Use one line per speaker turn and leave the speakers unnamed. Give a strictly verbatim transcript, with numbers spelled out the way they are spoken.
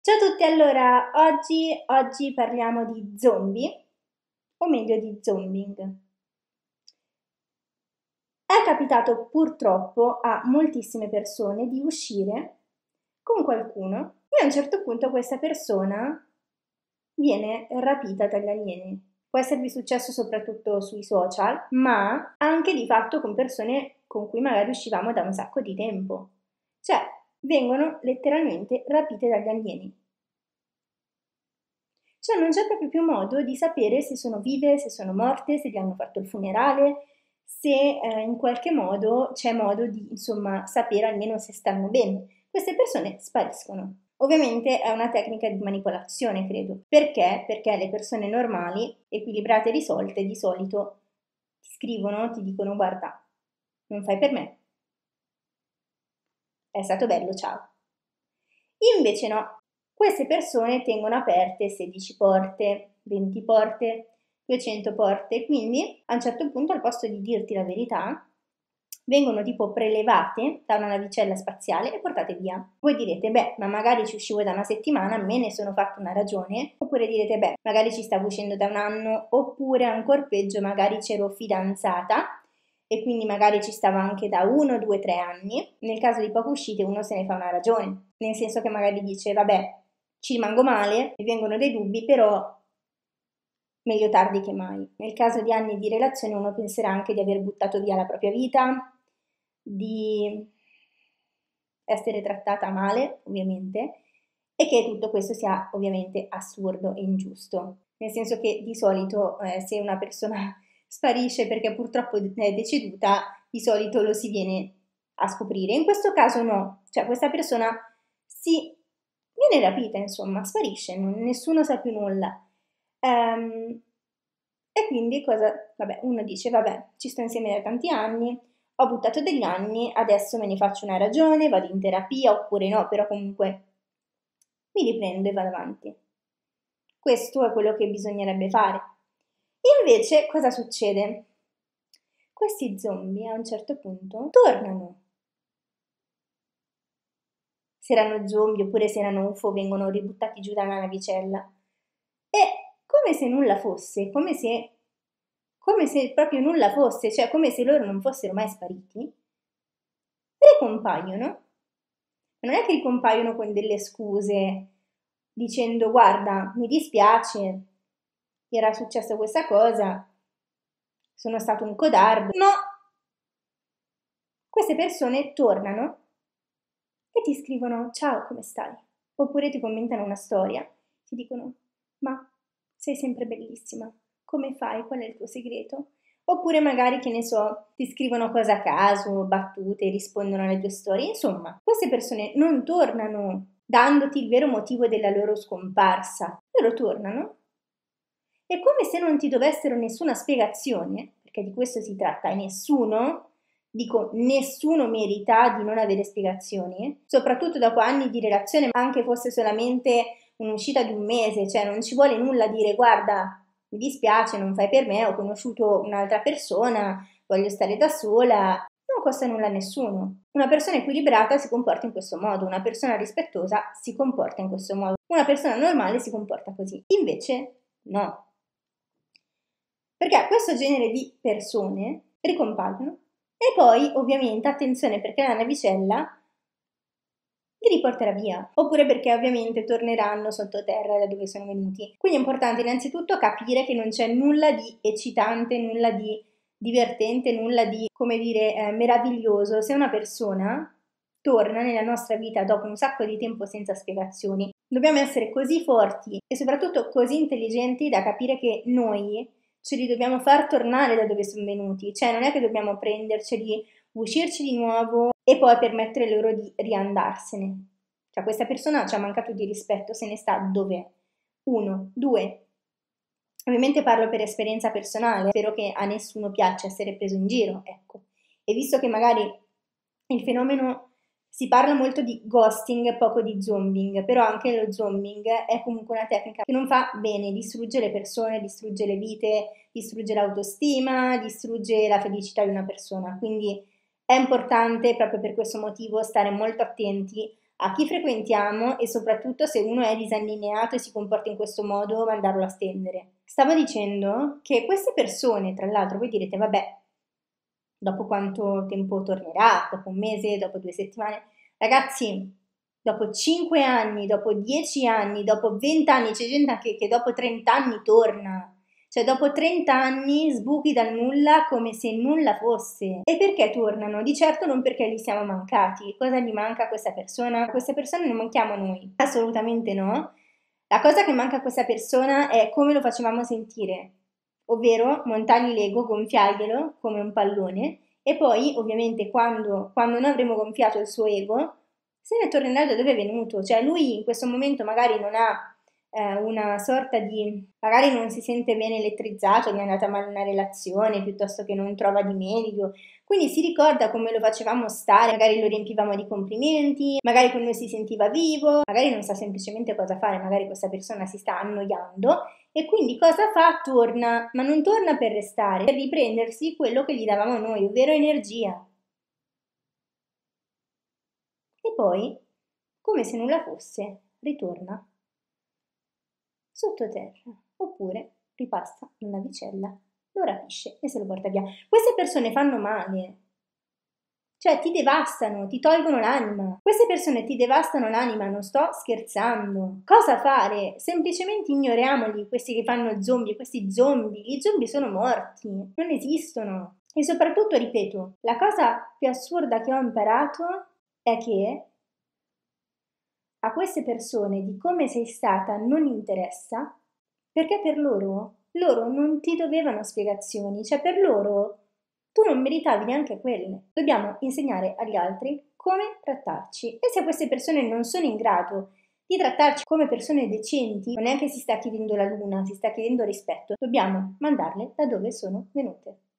Ciao a tutti, allora oggi, oggi parliamo di zombie, o meglio di zombing. È capitato purtroppo a moltissime persone di uscire con qualcuno e a un certo punto questa persona viene rapita dagli alieni. Può esservi successo soprattutto sui social, ma anche di fatto con persone con cui magari uscivamo da un sacco di tempo. Cioè, vengono letteralmente rapite dagli alieni. Cioè non c'è proprio più modo di sapere se sono vive, se sono morte, se gli hanno fatto il funerale, se eh, in qualche modo c'è modo di, insomma, sapere almeno se stanno bene. Queste persone spariscono. Ovviamente è una tecnica di manipolazione, credo. Perché? Perché le persone normali, equilibrate e risolte, di solito ti scrivono, ti dicono guarda, non fai per me, è stato bello, ciao. Invece no, queste persone tengono aperte sedici porte, venti porte, duecento porte, quindi a un certo punto al posto di dirti la verità, vengono tipo prelevate da una navicella spaziale e portate via. Voi direte, beh, ma magari ci uscivo da una settimana, me ne sono fatto una ragione, oppure direte, beh, magari ci stavo uscendo da un anno, oppure ancora peggio, magari c'ero fidanzata e quindi magari ci stava anche da uno, due, tre anni. Nel caso di poche uscite uno se ne fa una ragione, nel senso che magari dice, vabbè, ci rimango male, mi vengono dei dubbi, però meglio tardi che mai. Nel caso di anni di relazione uno penserà anche di aver buttato via la propria vita, di essere trattata male, ovviamente, e che tutto questo sia ovviamente assurdo e ingiusto. Nel senso che di solito eh, se una persona sparisce perché purtroppo è deceduta, di solito lo si viene a scoprire. In questo caso no, cioè questa persona si viene rapita, insomma, sparisce, non, nessuno sa più nulla. Um, e quindi cosa? Vabbè, uno dice, vabbè, ci sto insieme da tanti anni, ho buttato degli anni, adesso me ne faccio una ragione, vado in terapia oppure no, però comunque mi riprendo e vado avanti. Questo è quello che bisognerebbe fare. Invece, cosa succede? Questi zombie a un certo punto tornano. Se erano zombie oppure se erano U F O vengono ributtati giù da una navicella. E come se nulla fosse, come se, come se proprio nulla fosse, cioè come se loro non fossero mai spariti, ricompaiono. Non è che ricompaiono con delle scuse dicendo guarda, mi dispiace, era successa questa cosa, sono stato un codardo. No! Queste persone tornano e ti scrivono ciao, come stai? Oppure ti commentano una storia, ti dicono ma sei sempre bellissima, come fai? Qual è il tuo segreto? Oppure magari, che ne so, ti scrivono cose a caso, battute, rispondono alle tue storie. Insomma, queste persone non tornano dandoti il vero motivo della loro scomparsa. Loro tornano e come se non ti dovessero nessuna spiegazione, perché di questo si tratta, e nessuno, dico nessuno merita di non avere spiegazioni, soprattutto dopo anni di relazione, anche fosse solamente un'uscita di un mese, cioè non ci vuole nulla dire guarda, mi dispiace, non fai per me, ho conosciuto un'altra persona, voglio stare da sola, non costa nulla a nessuno. Una persona equilibrata si comporta in questo modo, una persona rispettosa si comporta in questo modo, una persona normale si comporta così. Invece no. Perché questo genere di persone ricompaiono e poi, ovviamente, attenzione perché la navicella li riporterà via, oppure perché ovviamente torneranno sottoterra da dove sono venuti. Quindi è importante innanzitutto capire che non c'è nulla di eccitante, nulla di divertente, nulla di, come dire, eh, meraviglioso se una persona torna nella nostra vita dopo un sacco di tempo senza spiegazioni. Dobbiamo essere così forti e soprattutto così intelligenti da capire che noi ce li dobbiamo far tornare da dove sono venuti, cioè non è che dobbiamo prenderceli, uscirci di nuovo e poi permettere loro di riandarsene. Cioè questa persona ci ha mancato di rispetto, se ne sta dov'è? Uno, due. Ovviamente parlo per esperienza personale, spero che a nessuno piaccia essere preso in giro, ecco. E visto che magari il fenomeno si parla molto di ghosting e poco di zombing, però anche lo zombing è comunque una tecnica che non fa bene, distrugge le persone, distrugge le vite, distrugge l'autostima, distrugge la felicità di una persona, quindi è importante proprio per questo motivo stare molto attenti a chi frequentiamo e soprattutto se uno è disallineato e si comporta in questo modo, mandarlo a stendere. Stavo dicendo che queste persone, tra l'altro, voi direte, vabbè, dopo quanto tempo tornerà? Dopo un mese, dopo due settimane? Ragazzi, dopo cinque anni, dopo dieci anni, dopo venti anni, c'è gente anche che dopo trenta anni torna. Cioè dopo trenta anni sbuchi dal nulla come se nulla fosse. E perché tornano? Di certo non perché gli siamo mancati. Cosa gli manca a questa persona? A questa persona non manchiamo noi. Assolutamente no. La cosa che manca a questa persona è come lo facevamo sentire. Ovvero montargli l'ego, gonfiarglielo come un pallone e poi ovviamente quando, quando noi avremo gonfiato il suo ego se ne tornerà da dove è venuto. Cioè lui in questo momento magari non ha eh, una sorta di, magari non si sente bene elettrizzato, gli è andata male una relazione, piuttosto che non trova di meglio, quindi si ricorda come lo facevamo stare, magari lo riempivamo di complimenti, magari con noi si sentiva vivo, magari non sa semplicemente cosa fare, magari questa persona si sta annoiando e quindi cosa fa? Torna, ma non torna per restare, per riprendersi quello che gli davamo noi, ovvero energia. E poi, come se nulla fosse, ritorna sottoterra, oppure ripassa in navicella, lo rapisce e se lo porta via. Queste persone fanno male, cioè ti devastano, ti tolgono l'anima. Queste persone ti devastano l'anima, non sto scherzando. Cosa fare? Semplicemente ignoriamoli, questi che fanno zombie, questi zombie. Gli zombie sono morti, non esistono. E soprattutto, ripeto, la cosa più assurda che ho imparato è che a queste persone di come sei stata non interessa, perché per loro, loro non ti dovevano spiegazioni, cioè per loro tu non meritavi neanche quelle. Dobbiamo insegnare agli altri come trattarci e se queste persone non sono in grado di trattarci come persone decenti, non è che si sta chiedendo la luna, si sta chiedendo rispetto, dobbiamo mandarle da dove sono venute.